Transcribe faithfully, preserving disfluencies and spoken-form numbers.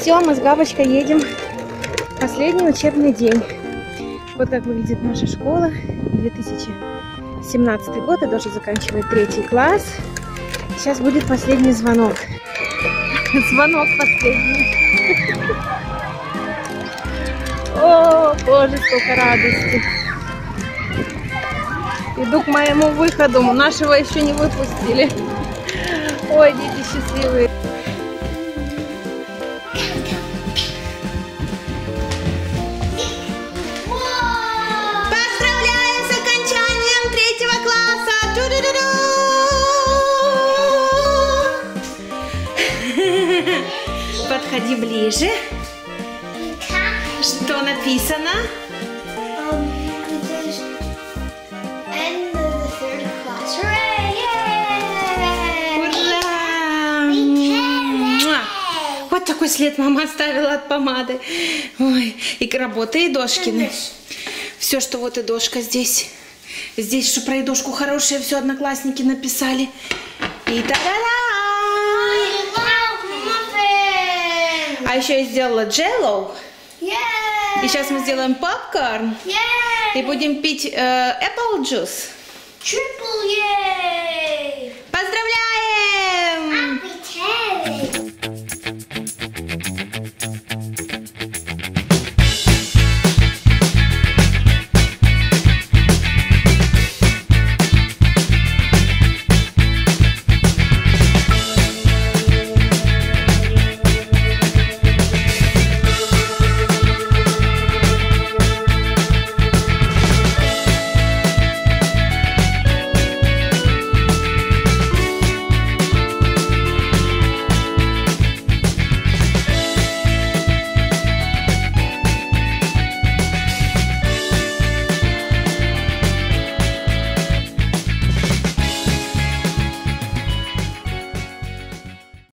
Все, мы с Габочкой едем в последний учебный день. Вот как выглядит наша школа. две тысячи семнадцатый год, и тоже заканчивает третий класс. Сейчас будет последний звонок. Звонок последний. О, боже, сколько радости. Иду к моему выходу. Нашего еще не выпустили. Ой, дети счастливые. Поздравляем с окончанием третьего класса! Подходи ближе. Что написано? Вот такой след мама оставила от помады. Ой, и работа, и дошкины. Все, что вот и дошка здесь. Здесь, что про идошку хорошее, все одноклассники написали. И та-да-да! А еще я сделала джеллоу. И сейчас мы сделаем попкорн. И будем пить э, apple juice.